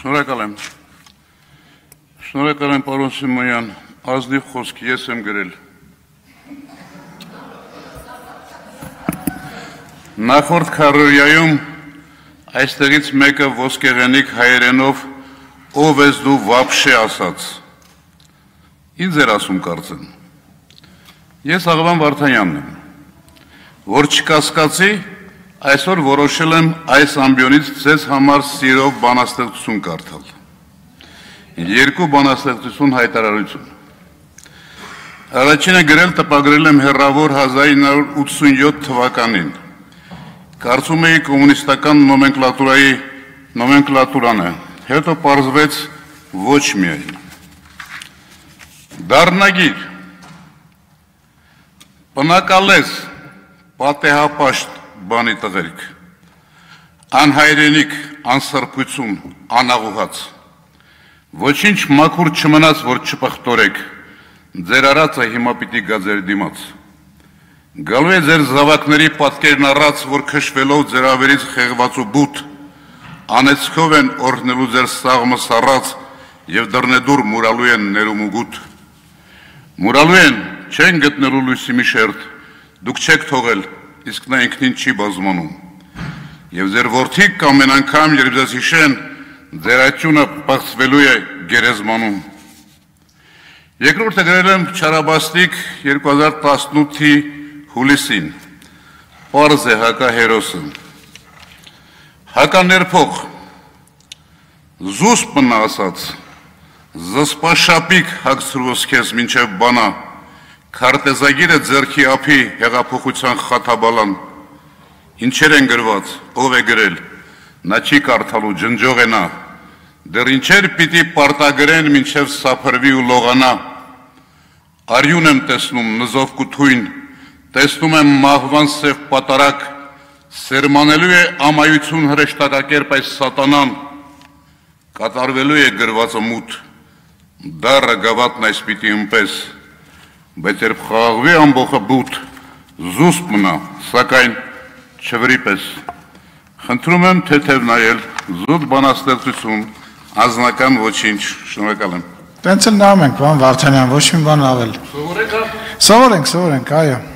Շնորհակալ եմ։ Շնորհակալ եմ, պարոն Սիմոնյան, ազնիվ խոսք ես եմ գրել։ Նախորդ քառորյայում այստեղից մեկը ոսկեղենիկ հայերենով ով ես դու վաբշե ասաց։ Ինձ էր ասում կարծեմ։ Ես Աղվան Վարդանյանն եմ, որ չկասկածի, այսօր որոշել եմ այս ամբիոնից ձեզ համար սիրով բանաստեղծություն կարդալ։ Երկու բանաստեղծություն հայտարարություն։ Առաջինը գրել տպագրել եմ հեռավոր 1987 թվականին։ Կարծում էի կոմունիստական նոմենկլատուրան է, հետո պարզվեց ոչ միայն։ Դառնագիր, պնակալես, պատեհապաշտ բանի տղերք, անհայրենիք, անսրբություն, անաղուհաց, ոչինչ մաքուր չմնաց, որ չպղտորեք, ձեր արածը հիմա պիտի գա ձեր դիմաց, գալու է ձեր զավակների պատկերն առած, որ քշվելով ձեր ավերից խեղված ու բութ, անեցքով են օրհնելու ձեր սաղմը սառած և դռնեդուր մուրալու են ներում ու գութ, մուրալու են, չեն գտնելու լույսի մի շերտ, դուք չեք թողել, իսկ նա ինքնին չի բազմանում, և ձեր որդիք կամեն անգամ, երբ ձեզ հիշեն, ձեր աճյունը պղծվելու է գերեզմանում։ Երկրորդը գրել եմ Չարաբաստիկ 2018-ի հուլիսին, պարզ է հակահերոսը, հականերփող, զուսպ մնա ասաց, զսպաշապիկ հագցրուս քեզ մինչև բանա, քարտեզագիրը ձեռքի ափի հեղափոխության խաթաբալան, ինչեր են գրված, ով է գրել, նա չի կարդալու, ջնջող է նա, դեռ ինչեր պիտի պարտագրեն մինչև սափրվի ու լողանա, արյուն եմ տեսնում, նզով կութույն, տեսնում եմ մահվան սև պատարակ, սերմանելու է ամայություն հրեշտակակերպ այս սատանան, կատարվելու է գրվածը մութ, դառը գավատն այս պիտի ըմպես, բայց երբ խաղաղվի ամբողը բութ, զուսպ մնա, սակայն չվրի պես, խնդրում եմ թեթև նայել, զուտ բանաստեղծություն, անձնական ոչինչ, շնորհակալ եմ։ Տենց էլ նայում ենք, պարոն Վարդանյան, ոչ մի բան ավել։ Սովորեք, Սովորենք, այո։